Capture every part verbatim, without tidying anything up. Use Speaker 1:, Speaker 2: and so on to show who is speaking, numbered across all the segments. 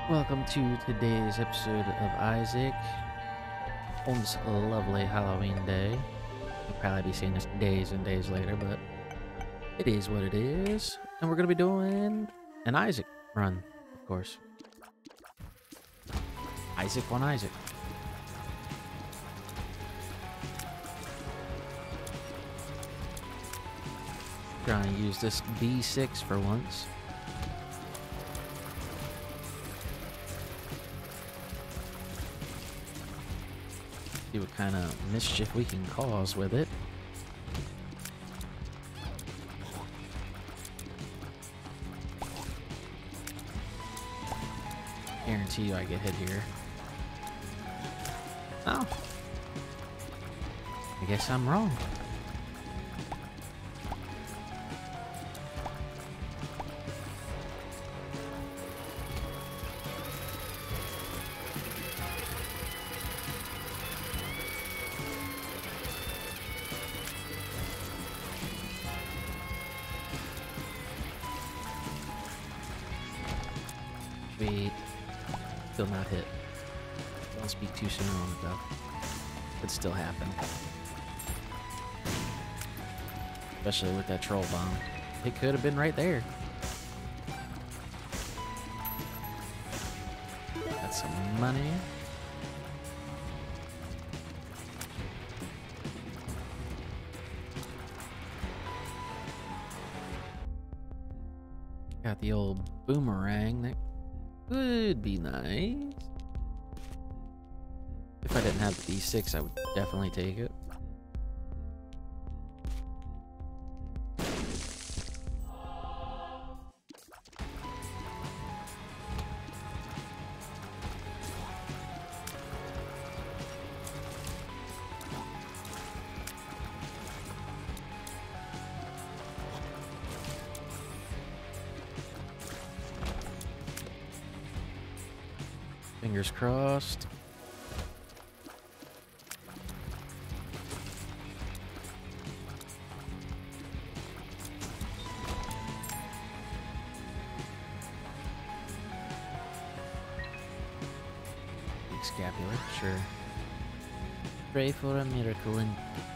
Speaker 1: Welcome to today's episode of Isaac on this lovely Halloween day. You'll probably be seeing this days and days later, but it is what it is. And we're going to be doing an Isaac run, of course. Isaac on Isaac. Trying to use this B six for once. See what kind of mischief we can cause with it. Guarantee you I get hit here. Oh. I guess I'm wrong. Wait, still not hit. Don't speak too soon on it though. Could still happen. Especially with that troll bomb. It could have been right there. Got some money. Got the old boomerang that would be nice. If I didn't have the B six, I would definitely take it. Fingers crossed. Big scapular, sure. Pray for a miracle and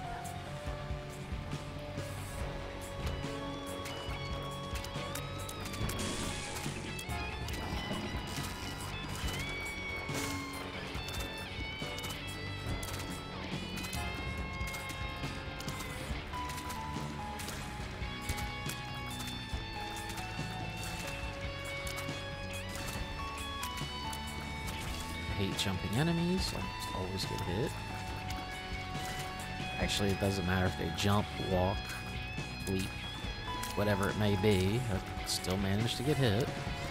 Speaker 1: hate jumping enemies. I just always get hit. Actually, it doesn't matter if they jump, walk, leap, whatever it may be. I still manage to get hit.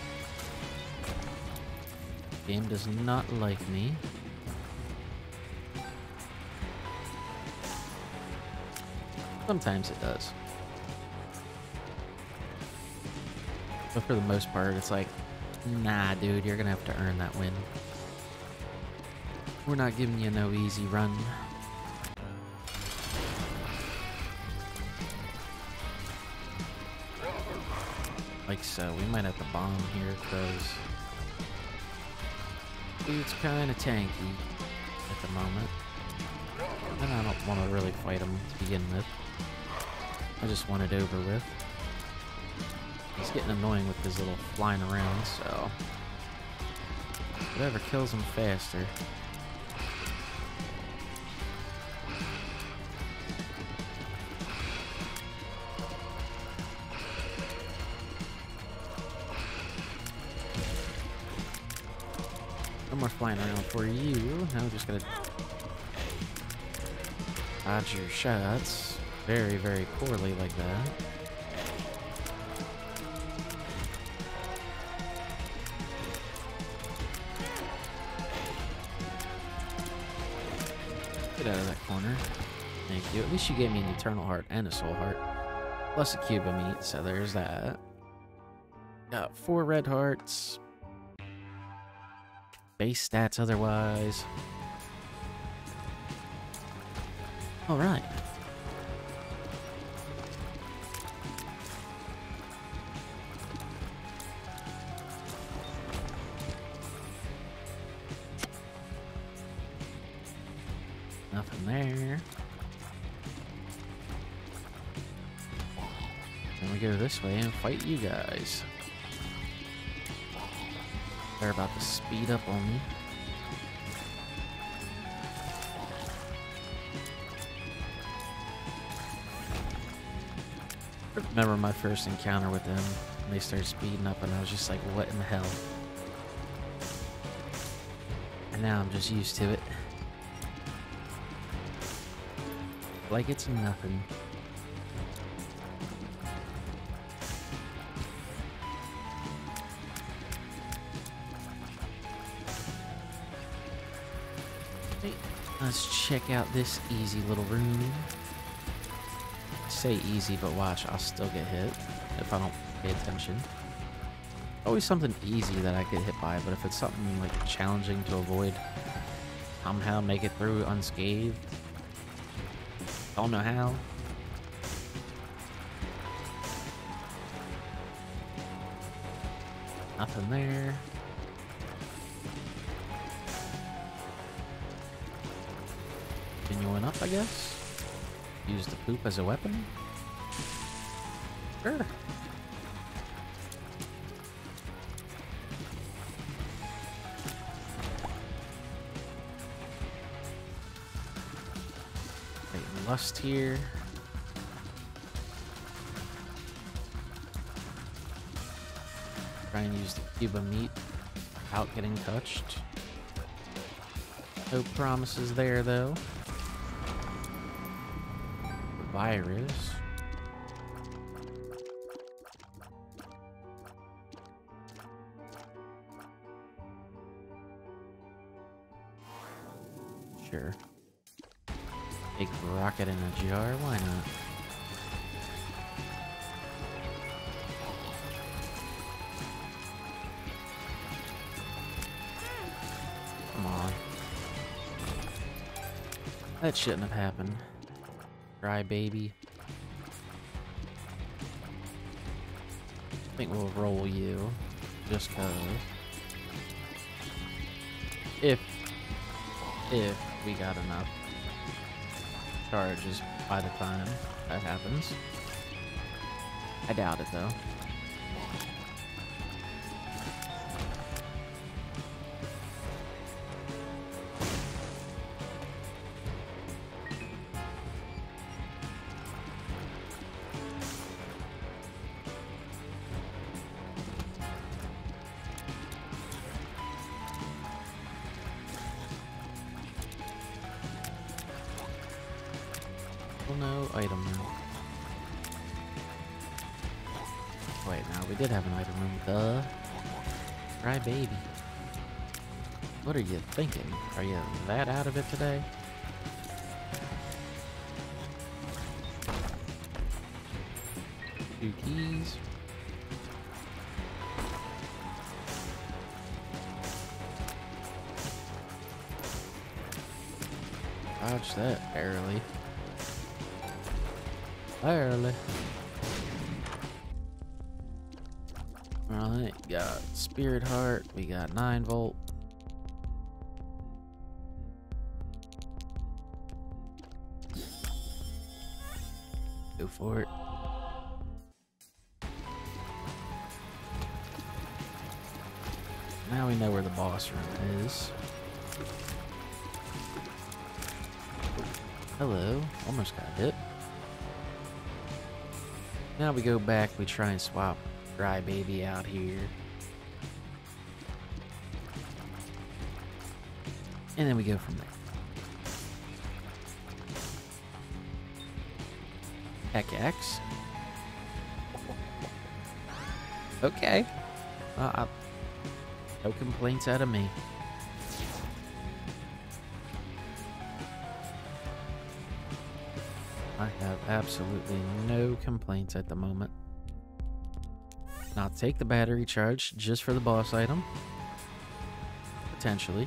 Speaker 1: Game does not like me. Sometimes it does. But for the most part, it's like, nah, dude, you're gonna have to earn that win. We're not giving you no easy run. Like so, we might have to bomb here because it's kind of tanky at the moment. And I don't want to really fight him to begin with. I just want it over with. He's getting annoying with his little flying around, so whatever kills him faster. No more flying around for you. Now we're just gonna dodge your shots very, very poorly like that. Get out of that corner. Thank you. At least you gave me an eternal heart and a soul heart. Plus a cube of meat, so there's that. Got four red hearts. Base stats otherwise. Alright. Nothing there. Then we go this way and fight you guys. They're about to speed up on me. I remember my first encounter with them. They started speeding up and I was just like, what in the hell? And now I'm just used to it. Like it's nothing. Hey, let's check out this easy little room. I say easy, but watch, I'll still get hit if I don't pay attention. Always something easy that I get hit by, but if it's something like challenging to avoid, somehow make it through unscathed. Don't know how. Nothing there. Continuing up, I guess. Use the poop as a weapon. Sure. Wait, lust here. Try and use the cube of meat without getting touched. No promises there, though. Virus. Sure. Big rocket in a jar, why not? Come on. That shouldn't have happened. Cry baby. I think we'll roll you. Just cause. If if we got enough charges by the time that happens. I doubt it though. No item room. Wait, now we did have an item room. Duh. Cry baby. What are you thinking? Are you that out of it today? Two keys. Dodge that barely. Barely. Alright, got Spirit Heart, we got nine volt. Go for it. Now we know where the boss room is. Hello, almost got hit. Now we go back, we try and swap Cry Baby out here. And then we go from there. Heck X. Okay. Uh, I, no complaints out of me. I have absolutely no complaints at the moment. Now take the battery charge just for the boss item. Potentially.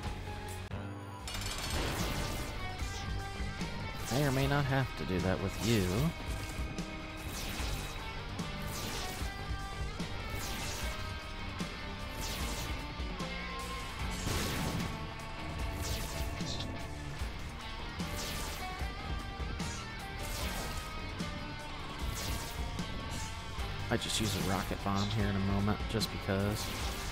Speaker 1: May or may not have to do that with you. I just use a rocket bomb here in a moment, just because.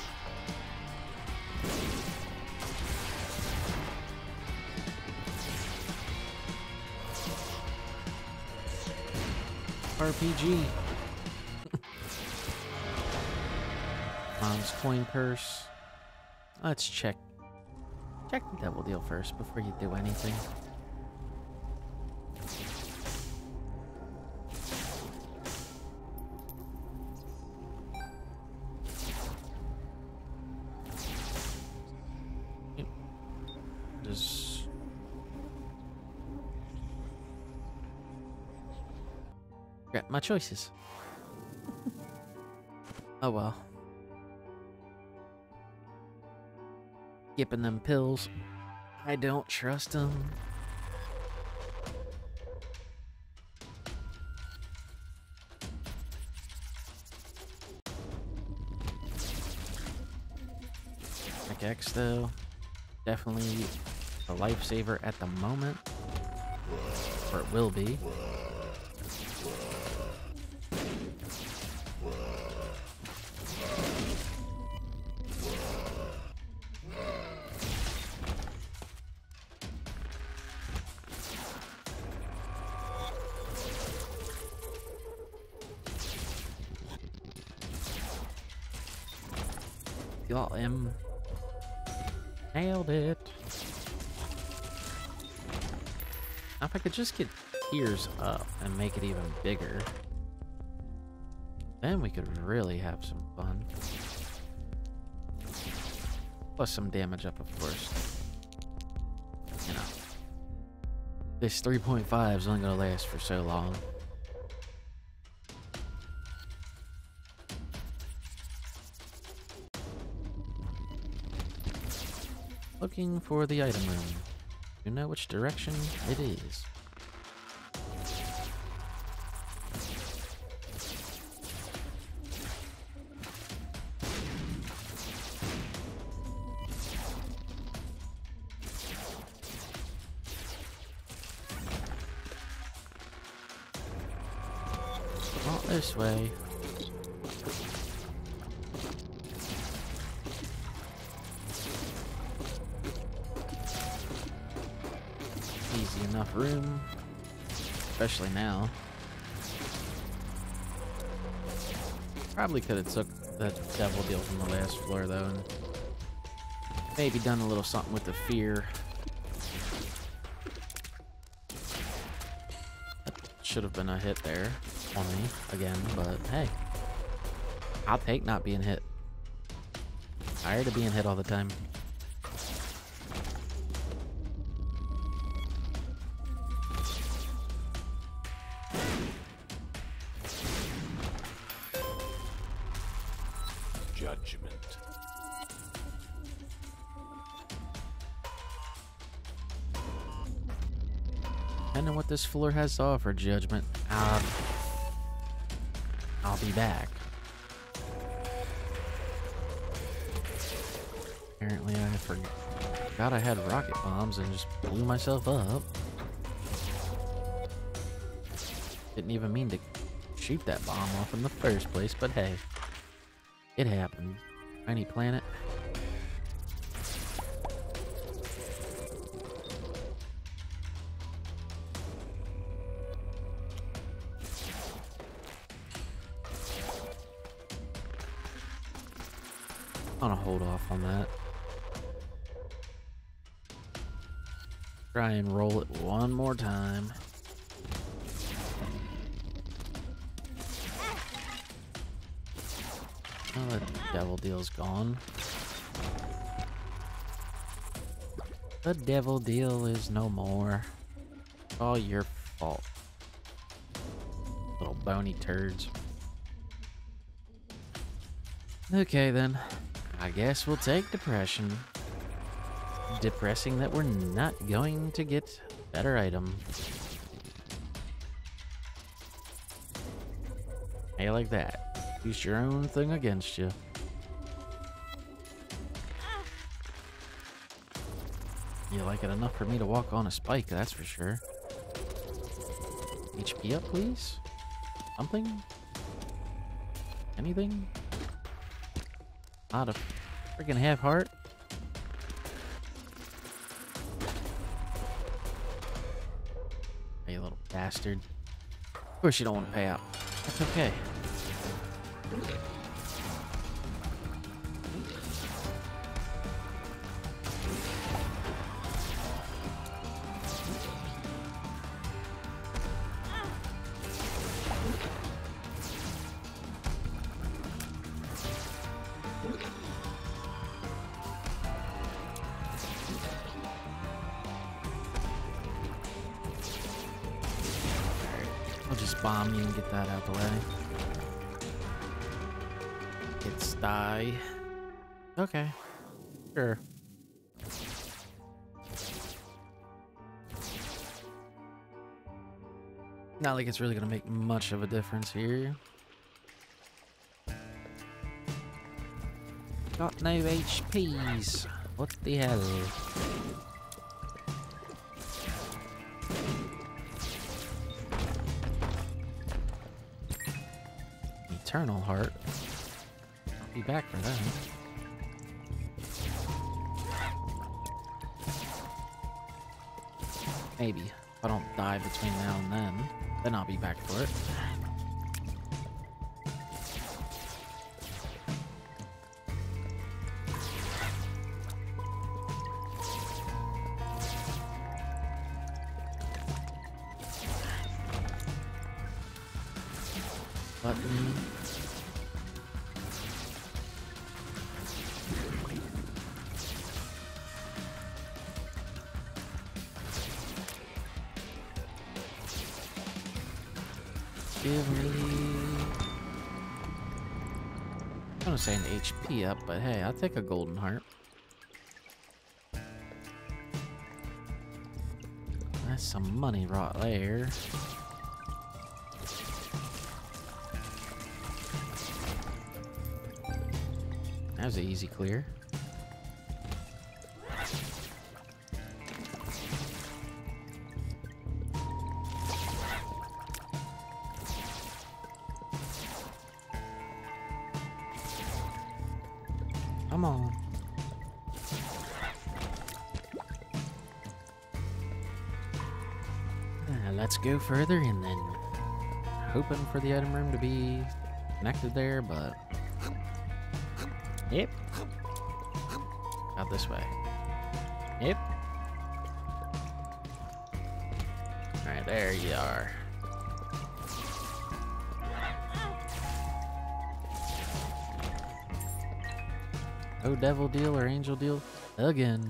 Speaker 1: R P G. Mom's coin purse. Let's check. Check the devil deal first before you do anything. Just regret my choices. Oh well. Skipping them pills. I don't trust them. X though, definitely a lifesaver at the moment, or it will be. Got him. Nailed it. Now if I could just get ears up and make it even bigger, then we could really have some fun. Plus some damage up, of course. You know, this three point five is only gonna last for so long. Looking for the item room. You know which direction it is. Not this way. Easy enough room, especially now. Probably could have took that devil deal from the last floor though, and maybe done a little something with the fear. That should have been a hit there on me again, but hey, I'll take not being hit. Tired of being hit all the time.
Speaker 2: Judgment.
Speaker 1: Depending on what this floor has to offer, Judgment, I'll, I'll be back. Apparently I forgot I had rocket bombs and just blew myself up. Didn't even mean to shoot that bomb off in the first place, but hey. It happened. Tiny planet. I'm gonna hold off on that. Try and roll it one more time. Oh, the devil deal's gone. The devil deal is no more. It's all your fault. Little bony turds. Okay then. I guess we'll take depression. Depressing that we're not going to get better item. Hey, like that. Use your own thing against you. You like it enough for me to walk on a spike, that's for sure. H P up, please? Something? Anything? Not a freaking half heart. Hey, you little bastard. Of course you don't want to pay out. That's okay. I'll just bomb you and get that out the way. It's die. Okay. Sure. Not like it's really gonna make much of a difference here. Got no H Ps. What the hell? Eternal heart. I'll be back for that. Maybe. If I don't die between now and then, then I'll be back for it. Button. Give me... I'm gonna say an H P up, but hey, I'll take a golden heart. That's some money right there. That was an easy clear. Come on. Uh, let's go further in then. Hoping for the item room to be connected there, but... Yep. Out this way. Yep. Alright, there you are. Oh, devil deal or angel deal again.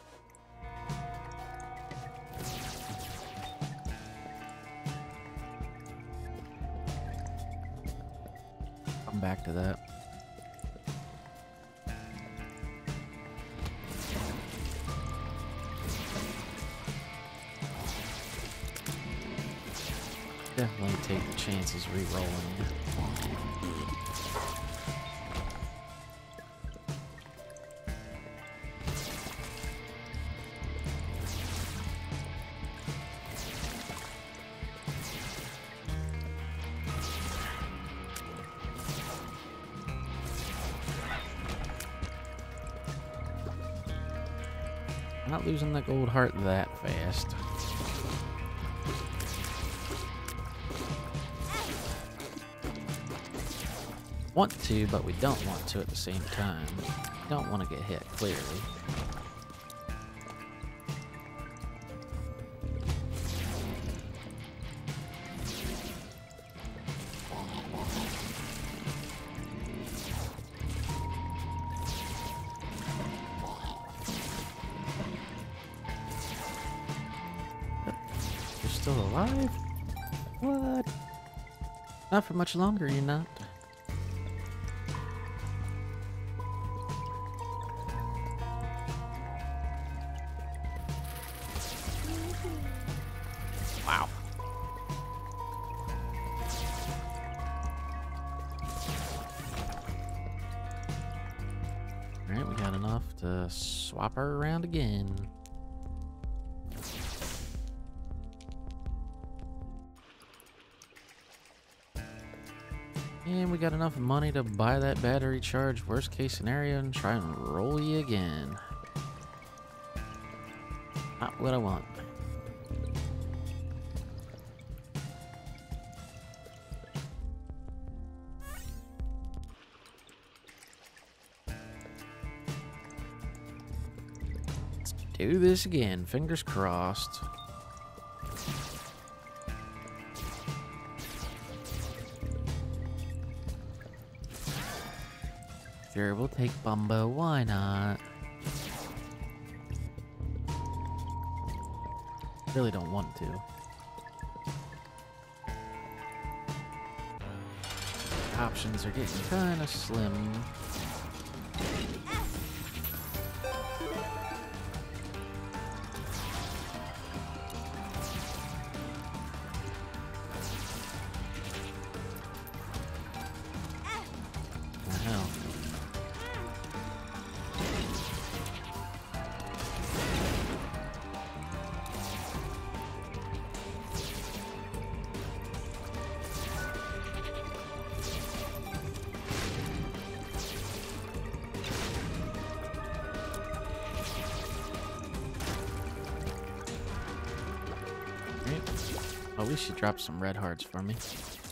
Speaker 1: Come back to that. Definitely take the chances re-rolling. Not losing that gold heart that fast. Want to, but we don't want to at the same time. Don't want to get hit, clearly. You're still alive? What? Not for much longer, you're not. Wow. Alright, we got enough to swap her around again. And we got enough money to buy that battery charge, worst case scenario, and try and roll you again. Not what I want. Let's do this again, fingers crossed. Sure, we'll take Bumbo, why not? Really don't want to. Options are getting kind of slim. The hell? At least you dropped some red hearts for me.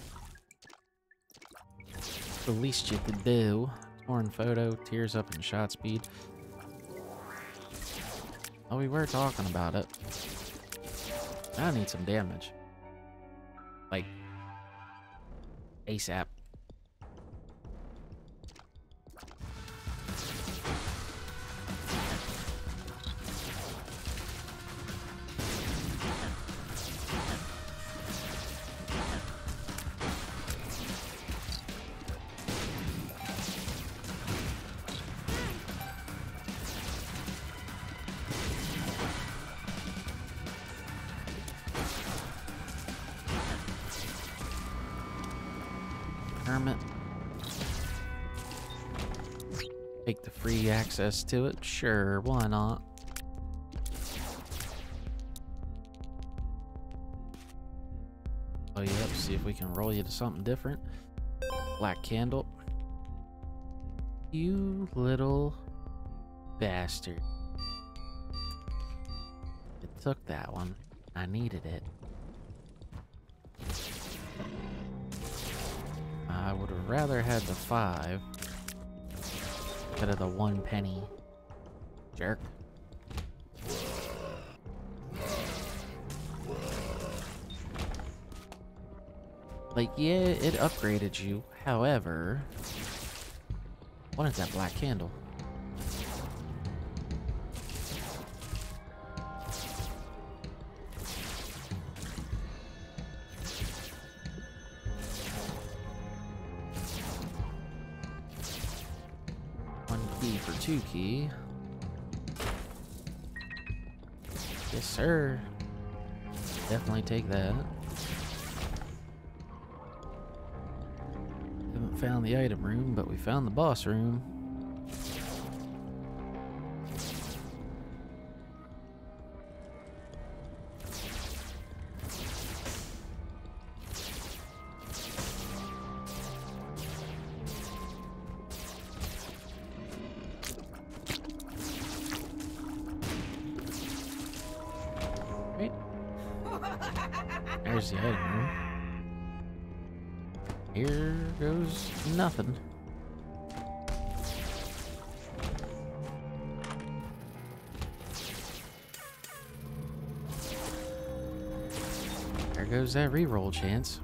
Speaker 1: The least you could do. Torn photo, tears up in shot speed. Oh, we were talking about it. I need some damage. Like, ASAP. Hermit. Take the free access to it. Sure, why not? Oh, yep, see if we can roll you to something different. Black candle. You little bastard. It took that one. I needed it. I would have rather had the five instead of the one penny. Jerk. Like, yeah, it upgraded you. However, what is that black candle? For two key. Yes, sir. Definitely take that. Haven't found the item room, but we found the boss room. There's the item room. Here goes nothing. There goes that reroll chance.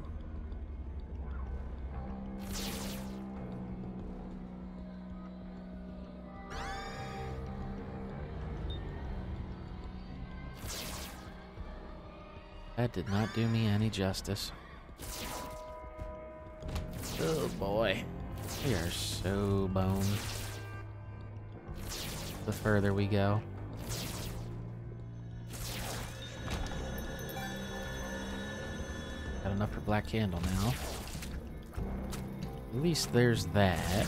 Speaker 1: That did not do me any justice. Oh boy. We are so boned. The further we go. Got enough for black candle now. At least there's that.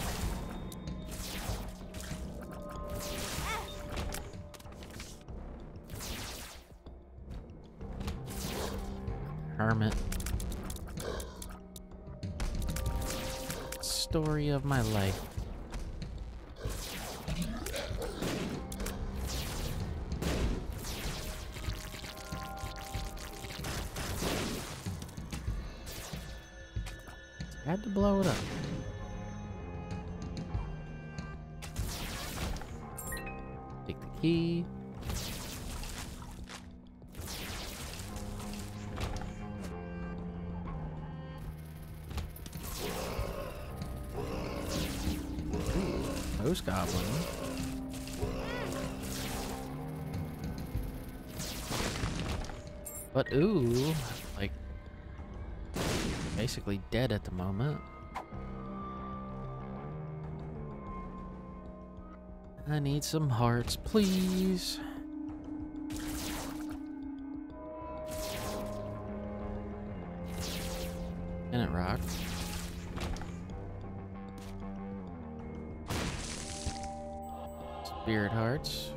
Speaker 1: Hermit. story of my life. Had to blow it up. Take the key. Ghost Goblin. But ooh, like basically dead at the moment. I need some hearts, please. Can it rock? Spirit hearts.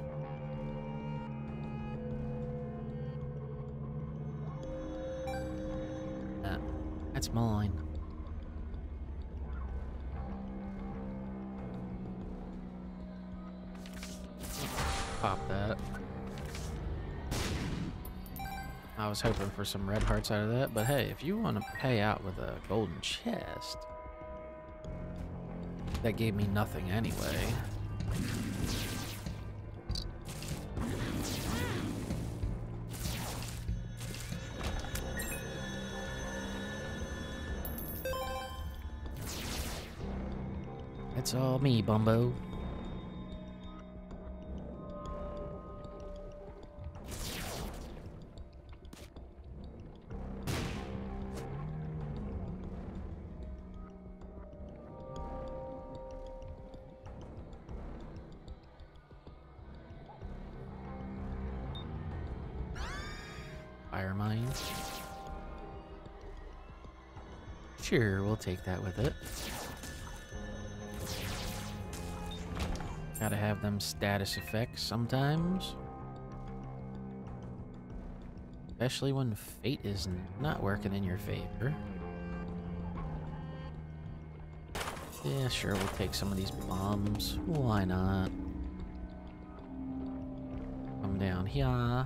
Speaker 1: Ah, that's mine. Pop that. I was hoping for some red hearts out of that, but hey, if you want to pay out with a golden chest, that gave me nothing anyway. It's all me, Bumbo. Fire mine. Sure, we'll take that with it. Gotta have them status effects sometimes. Especially when fate is not working in your favor. Yeah, sure, we'll take some of these bombs. Why not? Come down here.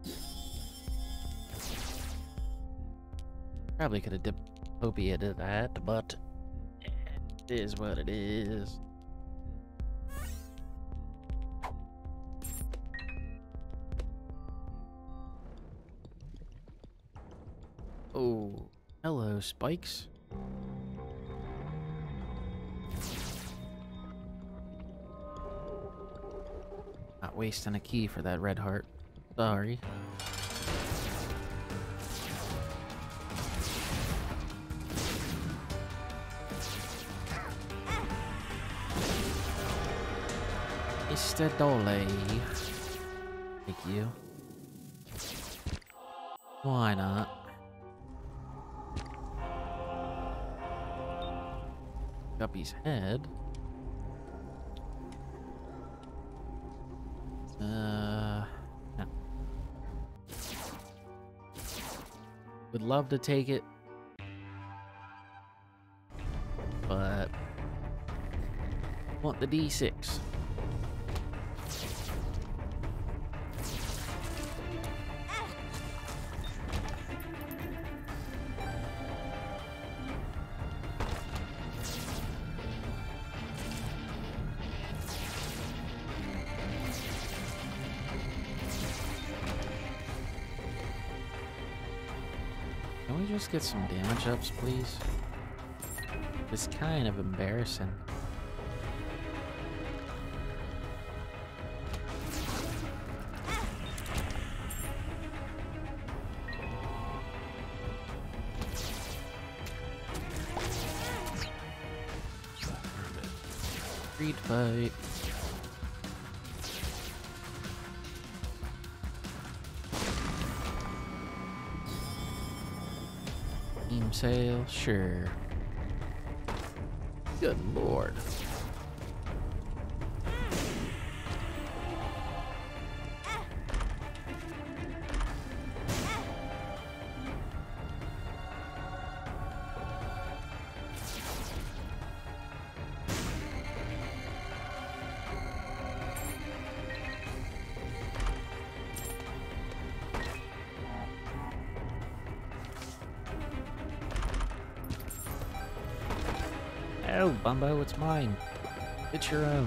Speaker 1: Probably could have dipped that, but it is what it is. Oh, hello, spikes. Not wasting a key for that red heart. Sorry. Mister Dolly. Thank you. Why not? Guppy's head. Uh, no. Would love to take it, but want the D six. Can we just get some damage ups, please? It's kind of embarrassing. Street fight. Team sale, sure. Good lord. No, Bumbo, it's mine. It's your own.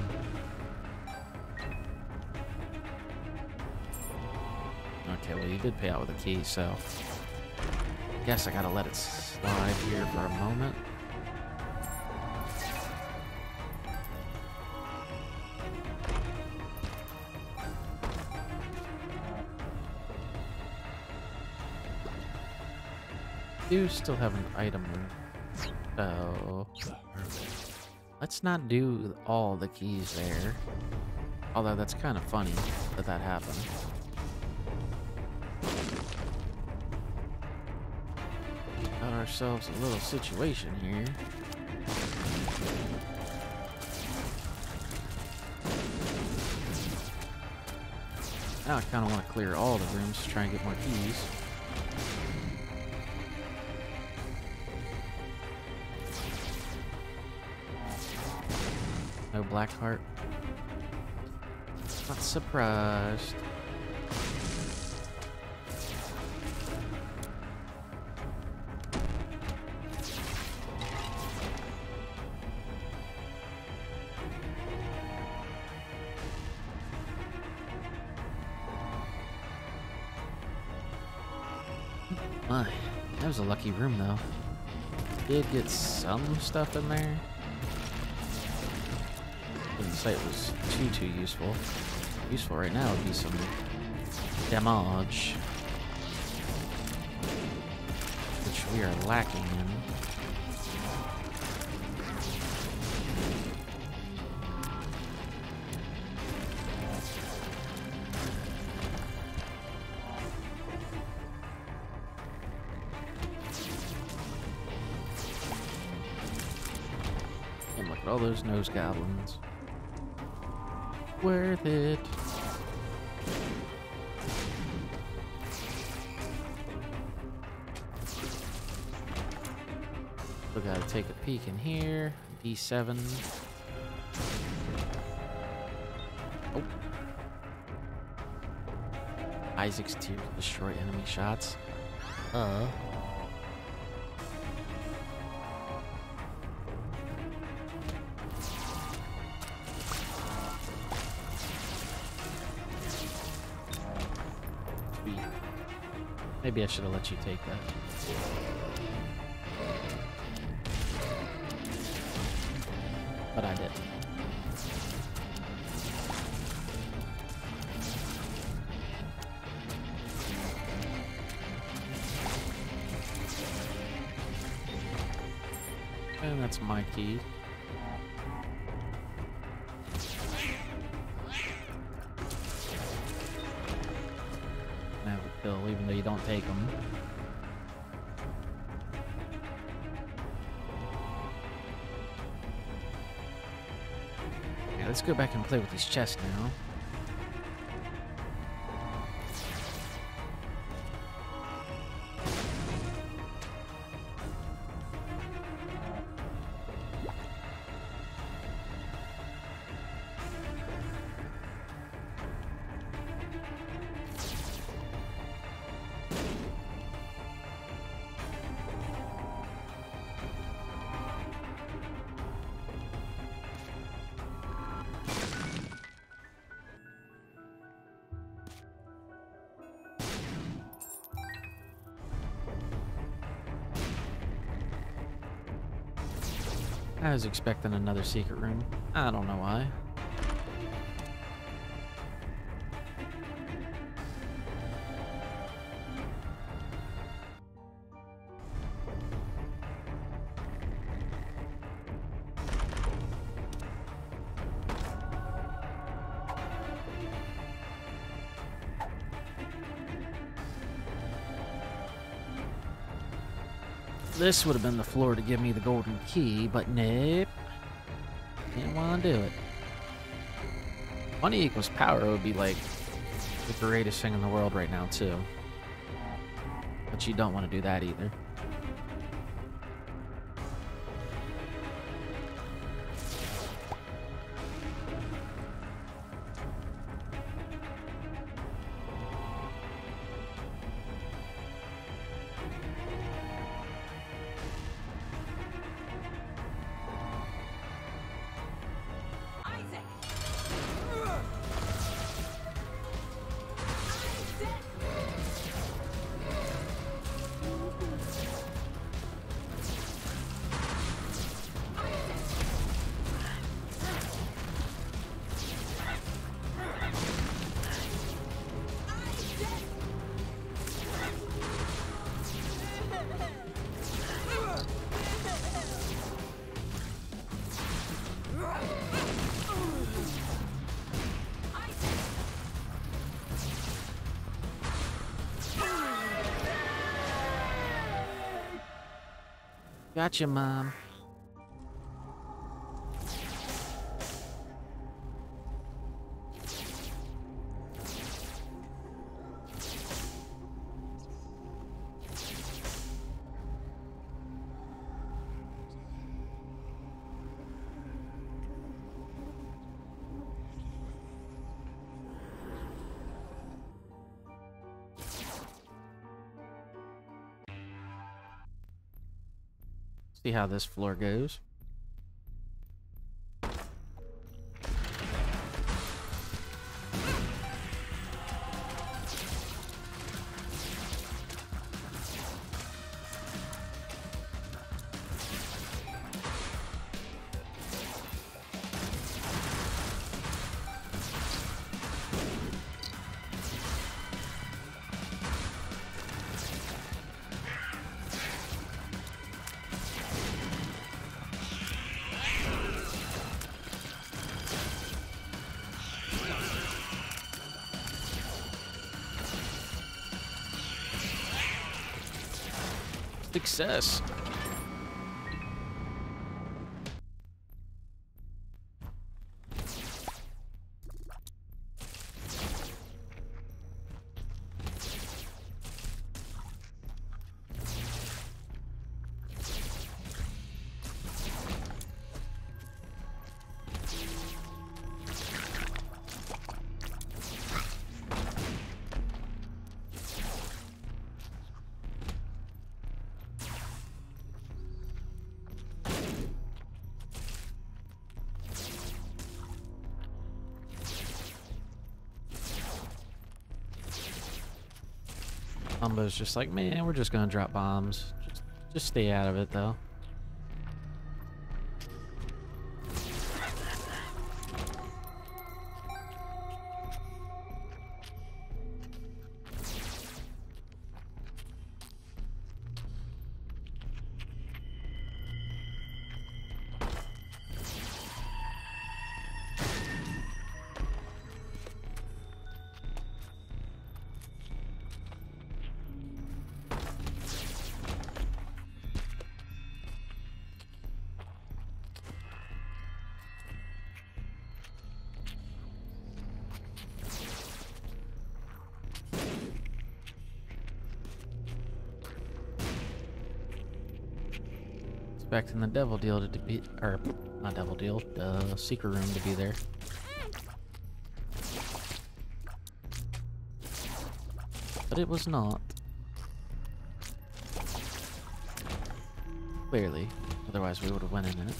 Speaker 1: Okay, well, you did pay out with a key, so... guess I gotta let it slide here for a moment. Do still have an item, so let's not do all the keys there. Although that's kind of funny that that happened. Got ourselves a little situation here. Now I kind of want to clear all the rooms to try and get more keys. No black heart. Not surprised. My, that was a lucky room though. Did get some stuff in there. Wouldn't say it was too too useful. Useful right now would be some damage, which we are lacking in. And look at all those nose goblins. Worth it. We gotta take a peek in here. D seven. Oh. Isaac's tier to destroy enemy shots. Uh. Maybe I should have let you take that. But I didn't. And that's my key. Have a kill, even though you don't take them. Yeah, let's go back and play with these chests now. I was expecting another secret room. I don't know why. This would have been the floor to give me the golden key, but nope. Didn't want to do it. Money equals power would be like the greatest thing in the world right now, too. But you don't want to do that either. Gotcha, Mom. See how this floor goes. Success. Umbo's just like, man, we're just gonna drop bombs. Just, just stay out of it, though. Expecting the devil deal to be, or not devil deal, the secret room to be there. But it was not. Clearly. Otherwise we would have went in it.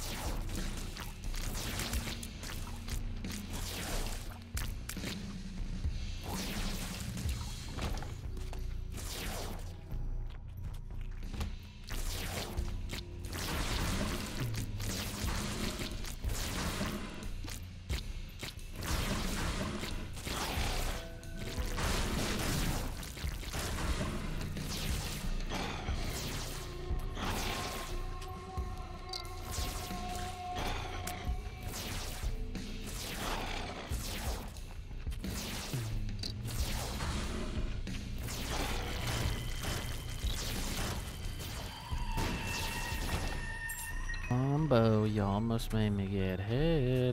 Speaker 1: Combo, you almost made me get hit.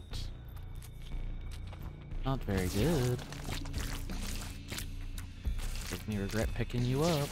Speaker 1: Not very good. Make me regret picking you up.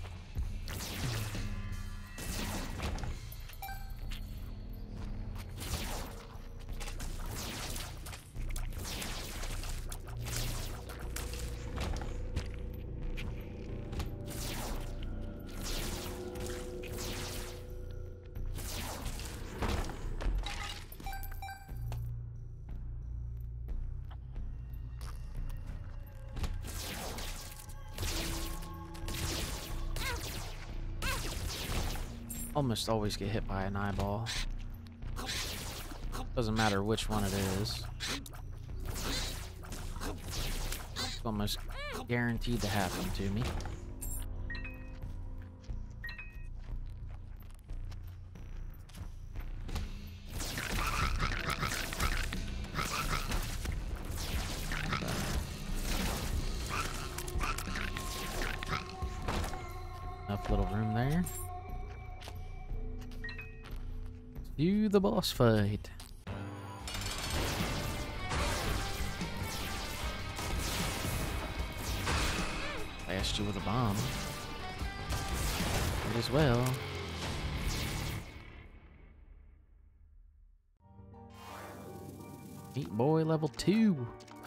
Speaker 1: Almost always get hit by an eyeball. Doesn't matter which one it is. It's almost guaranteed to happen to me. Enough little room there. Do the boss fight. Blast you with a bomb. Might as well. Meat boy level two.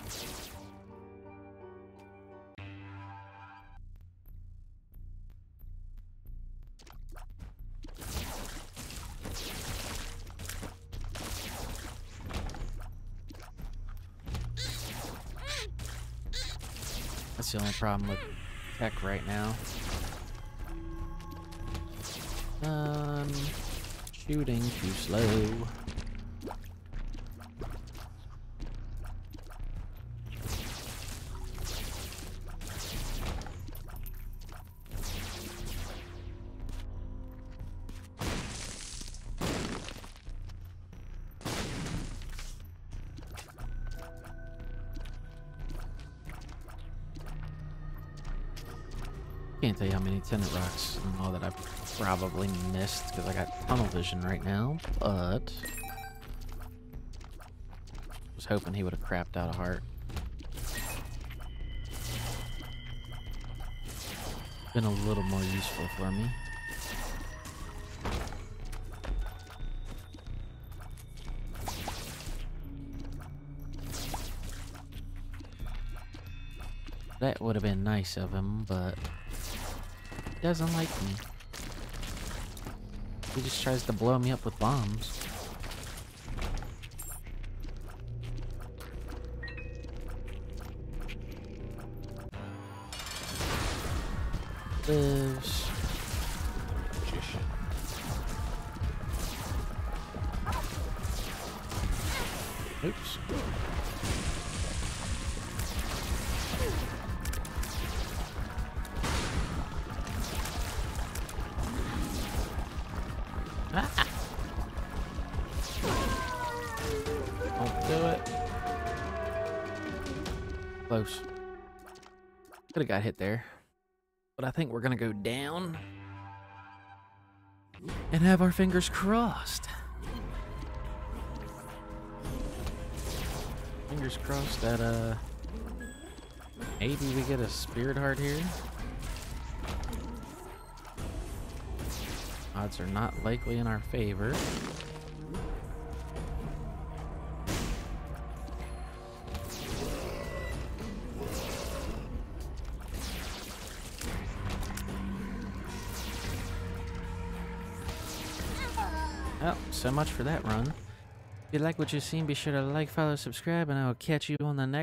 Speaker 1: That's the only problem with tech right now. Um, shooting too slow. Can't tell you how many tenant rocks and all that I've probably missed because I got tunnel vision right now, but was hoping he would have crapped out a heart. Been a little more useful for me. That would have been nice of him, but he doesn't like me. He just tries to blow me up with bombs. Lives. Magician. Oops. Ah. Don't do it. Close. Could have got hit there. But I think we're gonna go down and have our fingers crossed. Fingers crossed that uh maybe we get a spirit heart here. Odds are not likely in our favor. Well, so much for that run. If you like what you've seen, be sure to like, follow, subscribe, and I will catch you on the next